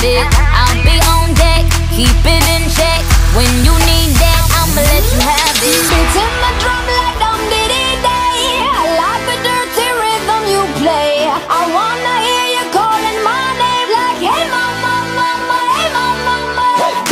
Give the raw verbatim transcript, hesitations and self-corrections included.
it. I'll be on deck, keep it in check when you